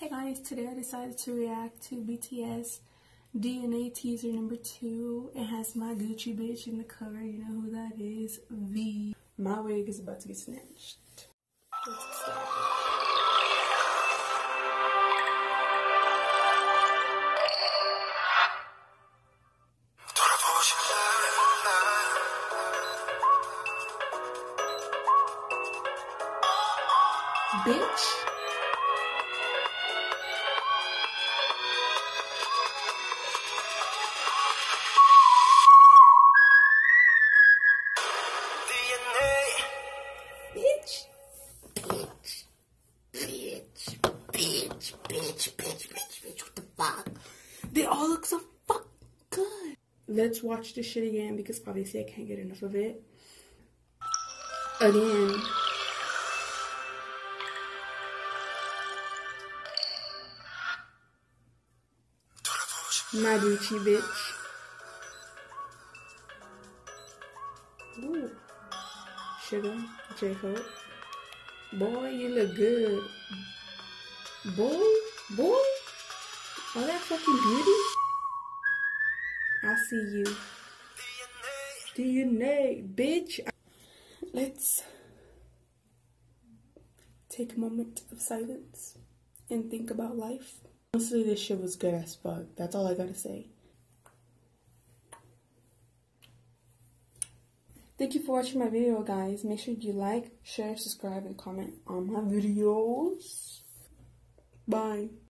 Hey guys, today I decided to react to BTS DNA teaser number 2. It has my Gucci bitch in the cover. You know who that is? V. My wig is about to get snatched. Let's get started. Bitch. Bitch, what the fuck? They all look so fuck good. Let's watch this shit again because obviously I can't get enough of it. Again. My Gucci bitch. Ooh. Sugar, J-Hope. Boy, you look good. Boy, all that fucking beauty. I see you. DNA, bitch. Let's take a moment of silence and think about life. Honestly, this shit was good as fuck. That's all I gotta say. Thank you for watching my video, guys. Make sure you like, share, subscribe, and comment on my videos. Bye.